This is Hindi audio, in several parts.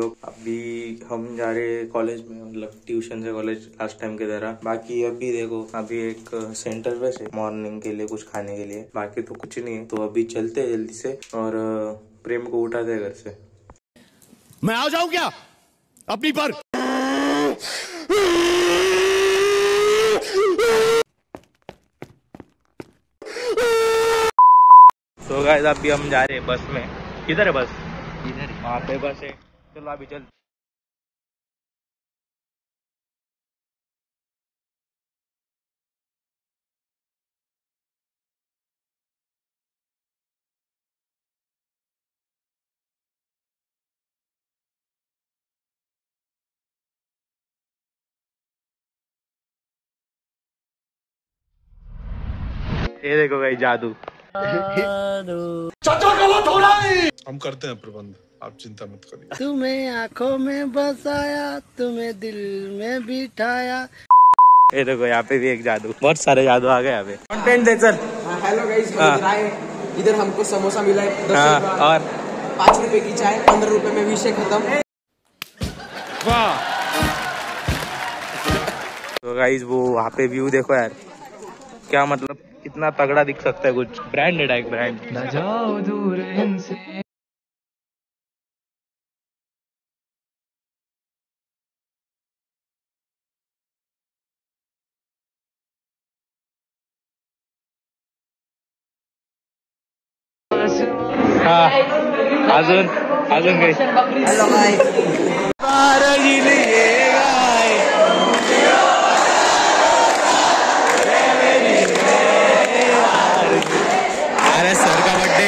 लोग। अभी हम जा रहे कॉलेज में, मतलब ट्यूशन से कॉलेज लास्ट टाइम की तरह। बाकी अभी देखो, अभी एक सेंटर पे से मॉर्निंग के लिए कुछ खाने के लिए, बाकी तो कुछ नहीं है। तो अभी चलते हैं जल्दी से और प्रेम को उठाते हैं घर से। मैं आ जाऊं क्या अपनी पर? तो गाइस अभी हम जा रहे हैं बस में। किधर है बस? इधर, वहाँ पे बस है। चलो अभी चल। ये देखो भाई जादू। चाचा गलत हो रहा है। हम करते हैं प्रबंध, आप चिंता मत करिए। तुम्हें आंखों में बसाया, तुम्हें दिल में बिठाया। ये देखो यहाँ पे भी एक जादू, बहुत सारे जादू आ गए यहाँ पे। कंटेंट दे चल। हेलो गाइस, इधर हमको समोसा मिला है 10 रुपए और 5 रुपए की चाय, 15 रुपए में विषय खत्म। वाह। तो गाइस वो वहाँ पे व्यू देखो यार, क्या मतलब कितना तगड़ा दिख सकता है। कुछ ब्रांडेड है, एक ब्रांड। न जाओ दूर इनसे। अजून अजून काही। हेलो अरे सर का बर्थडे।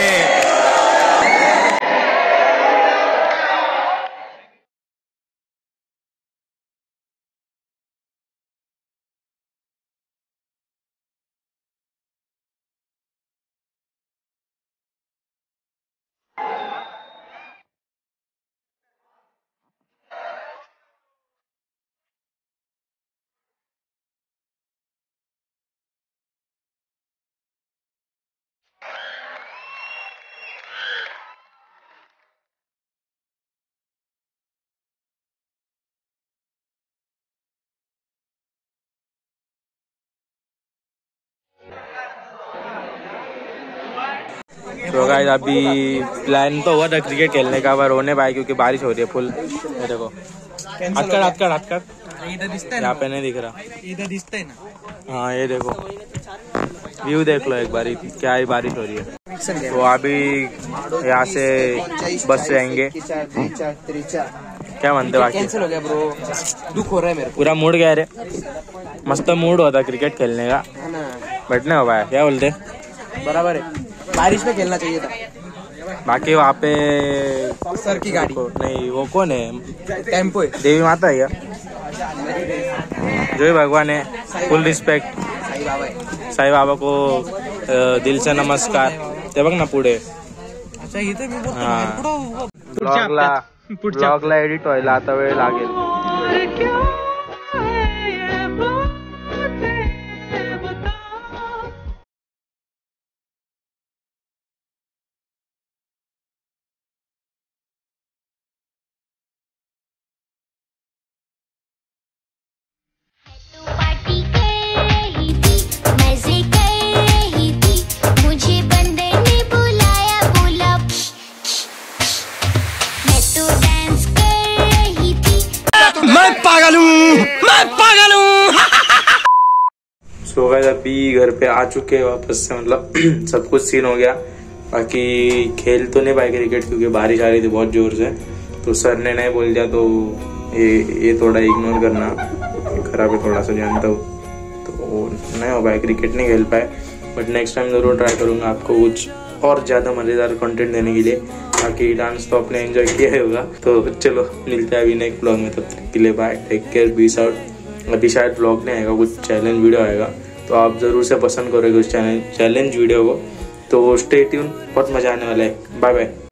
तो गाइस अभी प्लान तो हुआ था क्रिकेट खेलने का, पर होने पाया क्योंकि बारिश हो रही है फुल। ये देखो, हटकर यहाँ पे नहीं दिख रहा, इधर दिखता है ना। हाँ ये देखो व्यू देख लो एक बार, क्या ही बारिश हो रही है। तो अभी यहाँ से बस से आएंगे। क्या मानते बाकी? कैंसिल हो गया ब्रो, दुख हो रहा है मेरे को। पूरा मूड गया रे, मस्त मूड होता क्रिकेट खेलने का, है ना, बट नहीं हो पाया। क्या बोलते? बराबर है, बारिश में खेलना चाहिए था। बाकी वहाँ पे सर की गाड़ी नहीं, वो कौन है? टेम्पो है। देवी माता है क्या? जय भगवान है, फुल रिस्पेक्ट। साई बाबा को दिल से नमस्कार। ते बघ ना पुढे। ब्लॉगला एडिट व्हायला आता वेळ लागेल। सो गाइस अभी घर पे आ चुके हैं वापस से, मतलब सब कुछ सीन हो गया। बाकी खेल तो नहीं पाए क्रिकेट क्योंकि बारिश आ रही थी बहुत जोर से। तो सर ने नहीं बोल दिया, तो ये थोड़ा इग्नोर करना, खराब है थोड़ा सा, जानता हूँ। तो नहीं हो पाया, क्रिकेट नहीं खेल पाए। बट नेक्स्ट टाइम ज़रूर ट्राई करूँगा आपको कुछ और ज़्यादा मज़ेदार कंटेंट देने के लिए। बाकी डांस तो आपने एंजॉय किया ही होगा। तो चलो मिलते हैं अभी नेक्स्ट ब्लॉग में, तब तक के लिए bye, take care, peace out. अभी शायद ब्लॉग नहीं आएगा, कुछ चैलेंज वीडियो आएगा, तो आप ज़रूर से पसंद करोगे उस चैलेंज वीडियो को। तो स्टे ट्यून, बहुत मज़ा आने वाला है। Bye bye.